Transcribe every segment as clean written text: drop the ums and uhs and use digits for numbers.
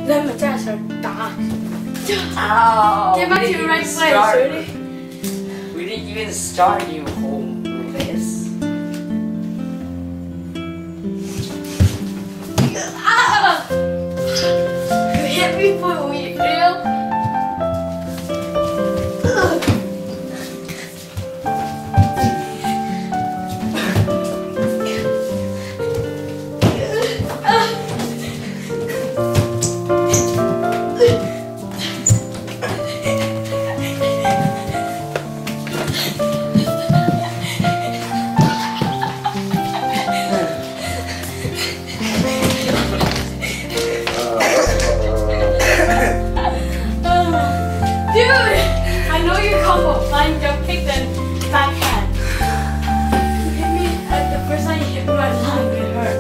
你咪真係想打 Oh, Get back to your right place, ready? We didn't even start you home with this. Ah! You hit me for real? Dude, I know your combo. Flying jump kick, then backhand. You hit me at the first time you hit me, my line it hurt.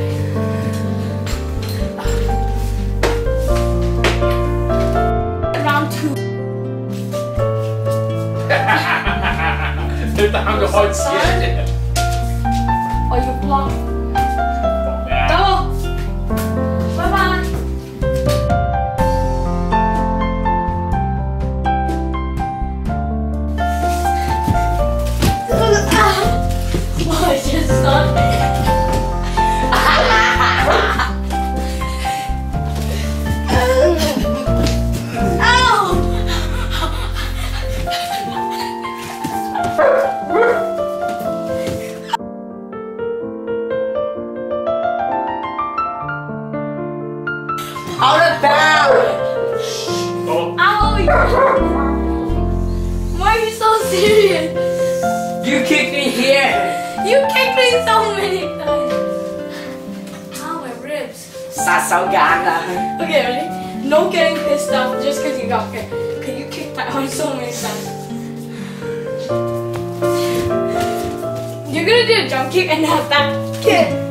Round 2. 你打個開始啊！ 我要 block。 講咩啊？ 等我。拜拜。我先上。 Out of bounds! Oh. Ow! Why are you so serious? You kicked me here! You kicked me so many times. Ow, my ribs. 殺手鐧啊！ Okay, ready? No getting pissed off just because you got kicked. Okay, you kicked my arm so many times. You're gonna do a jump kick and have that kick.